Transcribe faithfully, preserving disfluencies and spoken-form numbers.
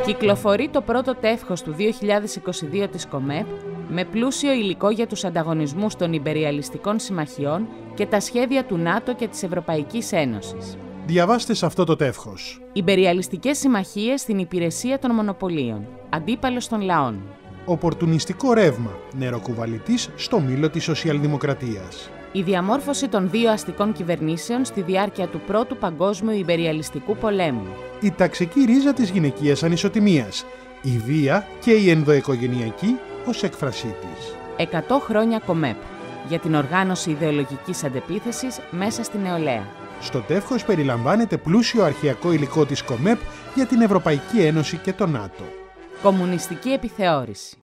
Κυκλοφορεί το πρώτο τεύχος του δύο χιλιάδες είκοσι δύο της ΚΟΜΕΠ με πλούσιο υλικό για τους ανταγωνισμούς των υπεριαλιστικών συμμαχιών και τα σχέδια του ΝΑΤΟ και της Ευρωπαϊκής Ένωσης. Διαβάστε σε αυτό το τεύχος. Υπεριαλιστικές συμμαχίες στην υπηρεσία των μονοπωλίων. Αντίπαλος των λαών. Οπορτουνιστικό ρεύμα. Νεροκουβαλητής στο μήλο της σοσιαλδημοκρατίας. Η διαμόρφωση των δύο αστικών κυβερνήσεων στη διάρκεια του Πρώτου Παγκόσμιου Υπεριαλιστικού Πολέμου. Η ταξική ρίζα της γυναικείας ανισοτιμίας. Η βία και η ενδοοικογενειακή ως έκφρασή της. εκατό χρόνια ΚΟΜΕΠ. Για την οργάνωση ιδεολογικής αντεπίθεσης μέσα στη νεολαία. Στο τεύχος περιλαμβάνεται πλούσιο αρχαιακό υλικό της ΚΟΜΕΠ για την Ευρωπαϊκή Ένωση και το ΝΑΤΟ. Κομμουνιστική επιθεώρηση.